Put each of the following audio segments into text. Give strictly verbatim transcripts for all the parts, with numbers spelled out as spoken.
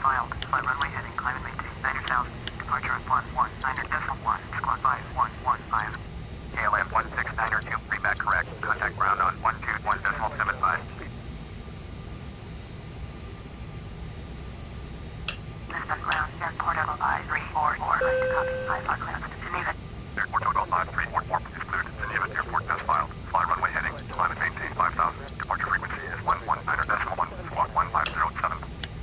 filed. Fly runway heading, climb and maintain. Niner South. Departure at one one niner decimal one. Squawk five one one five. K L M one six niner two. Readback correct. Contact ground on one two one decimal seven five. Lisbon ground. Airport Echo five three four four. Ready to copy. I F R cleared. Geneva. Airport Total five three four four is cleared. Geneva Airport as filed. Fly runway heading. Climb and maintain five thousand. Departure frequency is one one niner decimal one. Squawk one five zero seven.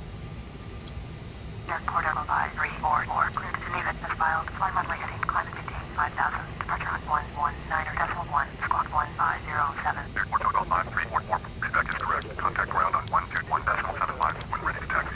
Airport Echo five three four four. Cleared. Geneva as filed. Fly runway heading. Climb and maintain five thousand. Departure on one one niner decimal one. Squawk one five zero seven. Airport Total five three four four. Readback is correct. Contact ground on one two one decimal seven five when ready to taxi.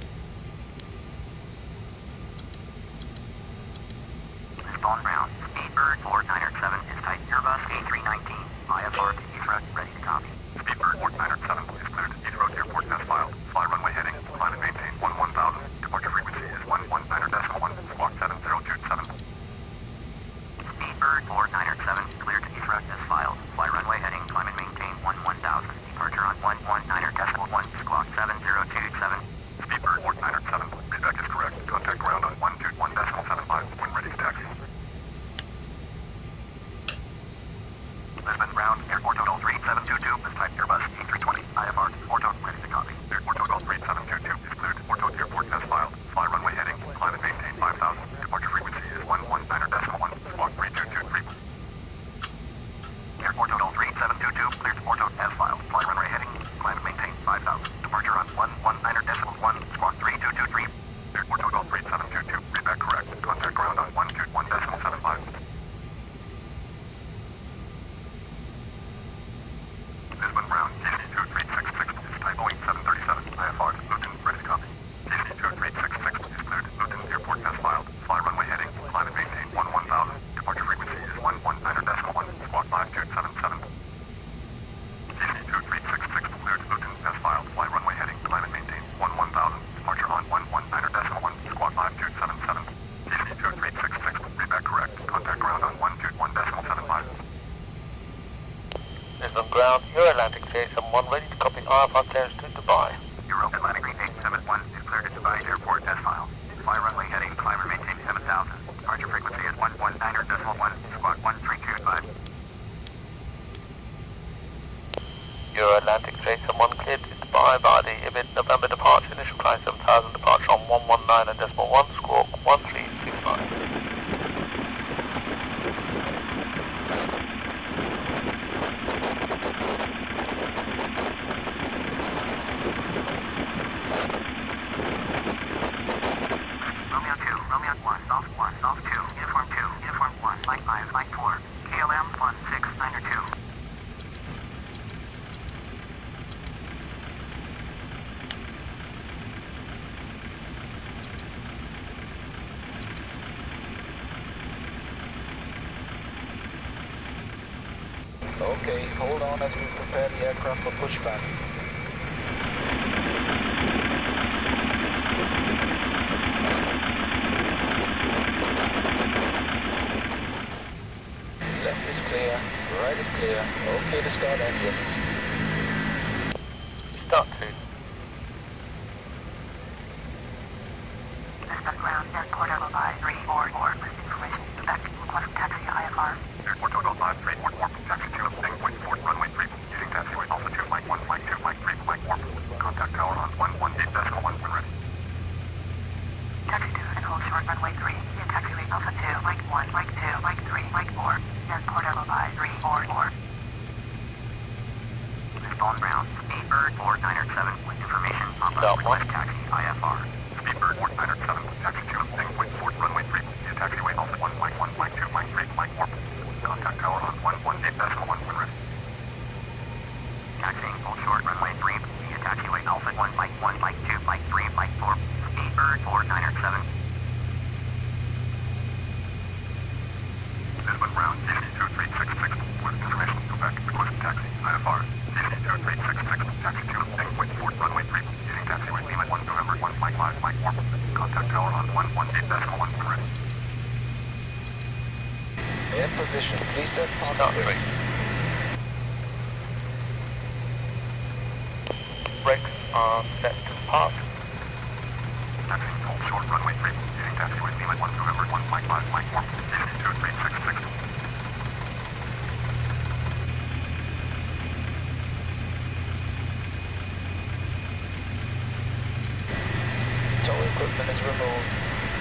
Lisbon ground. Speedbird four niner seven is type Airbus A three nineteen. I F R to Heathrow. Ready to copy. Speedbird four niner seven is cleared. Heathrow Airport as filed. Fly runway heading. Climb and maintain one one thousand. Departure frequency is one one niner decimal one. Squawk seven zero two seven. Speedbird four niner seven cleared to Heathrow as filed. Fly runway heading. Climb and maintain one one thousand. Departure on one one niner decimal one. Squawk seven zero two seven. Speedbird four niner seven. Readback is correct. Contact ground on one two one decimal seven five when ready to taxi. Lisbon ground. Airport Total three seven two two is type Airbus A three twenty. I F R to Porto. Ready to copy. Airport Total three seven two two is cleared. Porto Airport as filed. Fly runway heading. Climb and maintain five thousand. Departure frequency is one one niner decimal one. Squawk three two two three. Airport Total three seven two two cleared to Porto as filed. Fly runway heading. Climb and maintain five thousand. Departure on one one niner decimal one. Squawk three two two three. Airport Total three seven two two. Readback correct. Contact ground on one two one decimal seven five. Lisbon ground. G C two three six six is type Boeing seven thirty-seven. I F R to Luton. Ready to copy. G C two three six six is cleared. Luton Airport as filed. Fly runway heading. Climb and maintain one one thousand. Departure frequency is one one niner decimal one. Squawk five two seven seven. G C two three six six cleared. Luton as filed. Fly runway heading. Climb and maintain one one thousand. Departure on one one niner decimal one. Squawk five two seven seven. G C two three six six. Readback correct. Contact ground on one two one decimal seven five. Lisbon ground, Euro Atlantic J seven one ready to copy I F R clearance to Dubai. Euro Atlantic eight seven one is cleared to Dubai Airport as filed. Fly runway heading, climb and maintain seven thousand. Departure frequency is one one niner decimal one. Squawk one three two five. Euro Atlantic J seven one cleared to Dubai by the Ibid November departure. Initial climb seven thousand, departure on one one niner decimal one. Squawk one three six five. Okay, hold on as we prepare the aircraft for pushback. Left is clear, right is clear. Okay to start engines. Start two. Lisbon ground, Airport Total five three four four. List information. Back request taxi I F R. Airport Total five three four four. Taxi to Wingpoint Fort runway three. Using taxiway Alpha two, Mike one, Mike two, Mike three, Mike four. Contact tower on one one eight decimal one when ready. Taxi to and hold short runway three. Via taxiway Alpha two, Mike one, Mike two, Mike three, Mike four. Airport Total five three four four. Lisbon ground, Speedbird four niner seven with information on request taxi I F R. Speedbird four niner seven, taxi to Wingpoint Fort runway three. Via taxiway Alpha one, Mike one, Mike two, Mike three, Mike four. Contact tower on one one eight decimal one when ready. Taxiing hold short runway three via taxiway Alpha one, Mike one, Mike two, Mike three, Mike four. Speedbird four niner seven. Lisbon ground, G C two three six six with information. Go back. Request taxi I F R. G C two three six six, taxi to Wingpoint Fort runway three. Using taxiway Lima one, November one, Mike five, Mike four. Contact tower on one one eight decimal one when ready. In position, please set Start parking three. brakes. Brakes are set to park. Taxiing hold short runway three. Using taxiway Lima one November one Mike five Mike four. D C two three six six. Tow equipment is removed.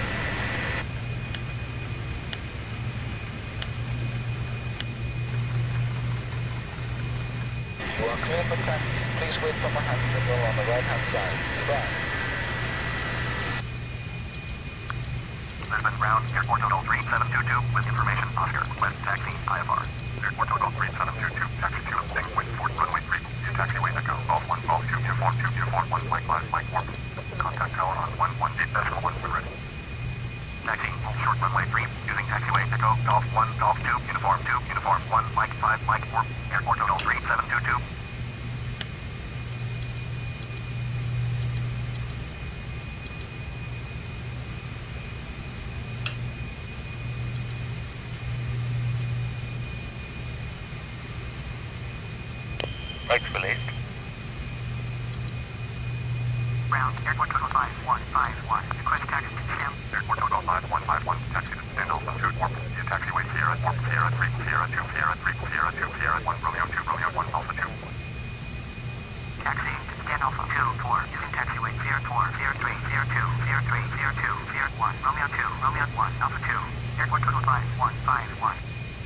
You are clear for taxi. Please wait for my hand signal on the right-hand side. Goodbye. Lisbon ground, airport total three seven two two with information Oscar, West taxi, I F R. Airport total three seven two two, taxi to six point four runway three. Use taxiway Echo, Golf one, Golf two, Uniform two, Uniform one, Mike five, Mike four. Contact tower on one one eight decimal one when ready. Taxi, hold short runway three, using taxiway Echo, Golf one, Golf two, Uniform two, Uniform one, Mike five, Mike four. Airport total three seven two two. Brakes released. Ground, airport total five one five one. Request taxi to Sam. Airport total five one five one. Taxi to San Alpha two warp. Via taxiway Sierra warp Sierra three Sierra two Sierra three Sierra two Sierra one Romeo two Romeo one Alpha two. Taxi to San Alpha two four. Using taxiway Sierra four Sierra three Sierra two Sierra three Sierra two Sierra one Romeo two Romeo one Alpha two. Airport total five one five one.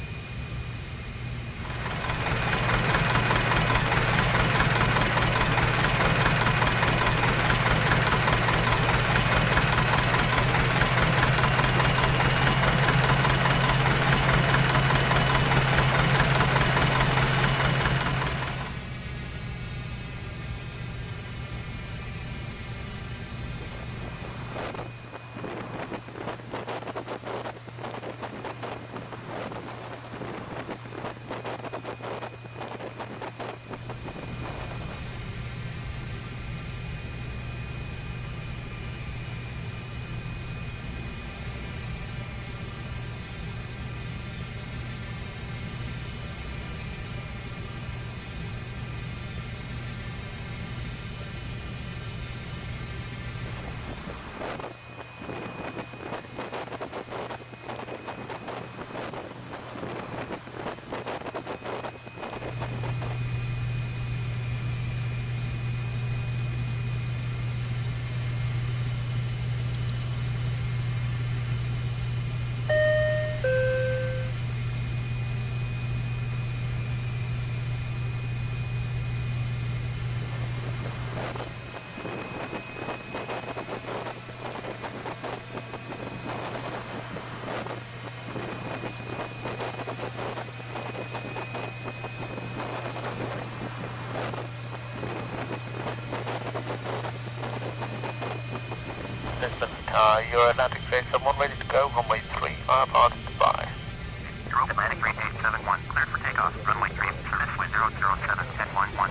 Lisbon Tower, Euro Atlantic three seven one ready to go. Runway three, I F R to Dubai. Euro Atlantic three eight seven one. Cleared for takeoff. Runway three. Service with zero zero seven ten one one.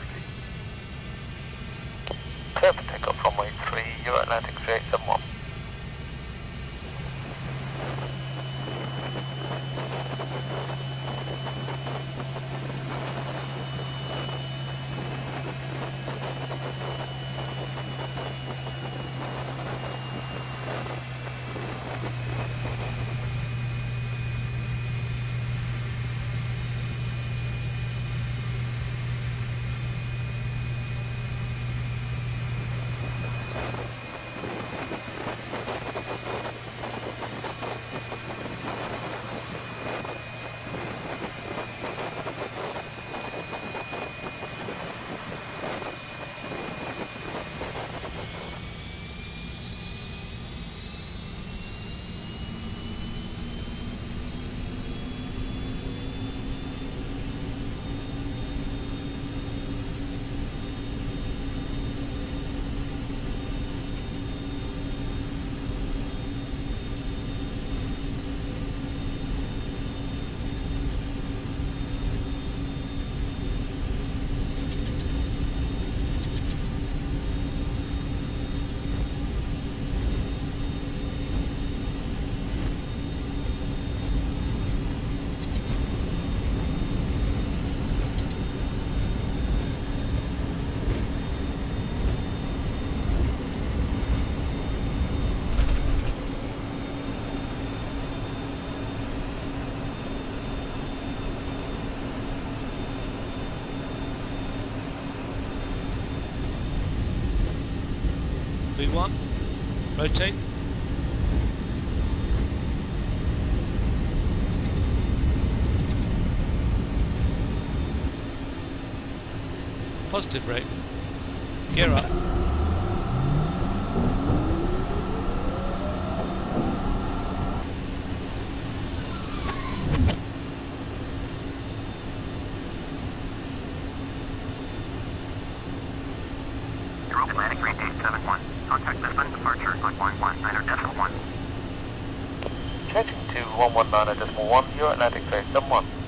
Clear for takeoff. Runway three, Euro Atlantic three eight seven one. V one, rotate. Positive brake. Gear up. Europe Atlantic three eight seven one. Contact Lisbon departure on one one nine decimal one. Changing to one one nine decimal one, Euro Atlantic three seven one.